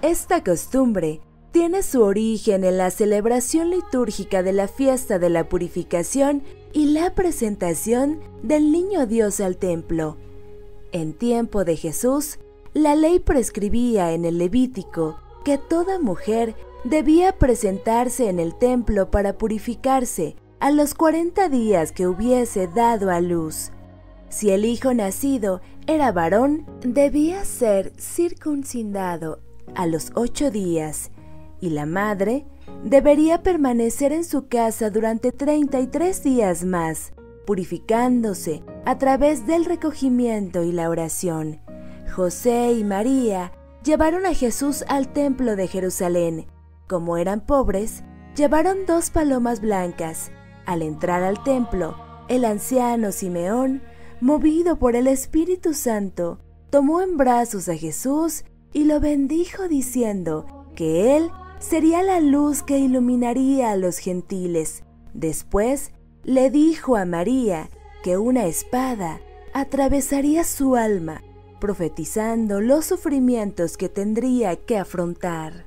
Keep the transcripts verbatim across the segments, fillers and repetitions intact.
Esta costumbre tiene su origen en la celebración litúrgica de la fiesta de la purificación y la presentación del niño Dios al templo. En tiempo de Jesús, la ley prescribía en el Levítico que toda mujer debía presentarse en el templo para purificarse a los cuarenta días que hubiese dado a luz. Si el hijo nacido era varón, debía ser circuncidado a los ocho días, y la madre debería permanecer en su casa durante treinta y tres días más, purificándose a través del recogimiento y la oración. José y María llevaron a Jesús al templo de Jerusalén. Como eran pobres, llevaron dos palomas blancas. Al entrar al templo, el anciano Simeón, movido por el Espíritu Santo, tomó en brazos a Jesús y lo bendijo diciendo que él sería la luz que iluminaría a los gentiles. Después le dijo a María que una espada atravesaría su alma, profetizando los sufrimientos que tendría que afrontar.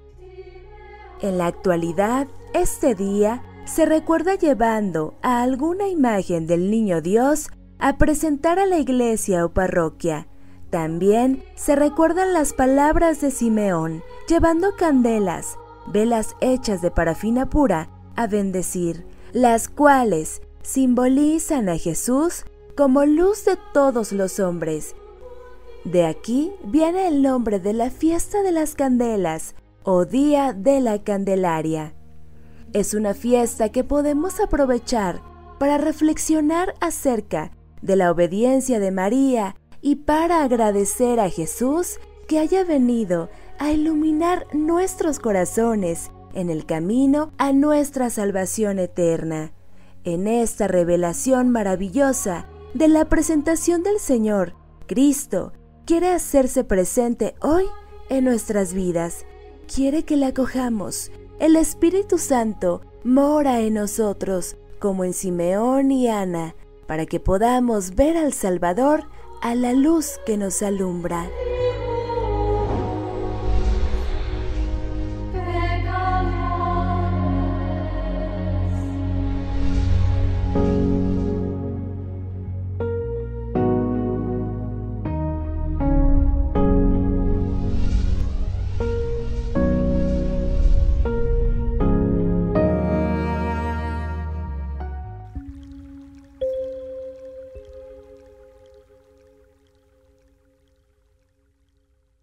En la actualidad, este día se recuerda llevando a alguna imagen del Niño Dios a presentar a la iglesia o parroquia. También se recuerdan las palabras de Simeón, llevando candelas, velas hechas de parafina pura, a bendecir, las cuales simbolizan a Jesús como luz de todos los hombres. De aquí viene el nombre de la fiesta de las candelas o Día de la Candelaria. Es una fiesta que podemos aprovechar para reflexionar acerca de la obediencia de María y para agradecer a Jesús que haya venido a iluminar nuestros corazones en el camino a nuestra salvación eterna. En esta revelación maravillosa de la presentación del Señor, Cristo quiere hacerse presente hoy en nuestras vidas. Quiere que la acojamos. El Espíritu Santo mora en nosotros, como en Simeón y Ana, para que podamos ver al Salvador a la luz que nos alumbra. Thank you.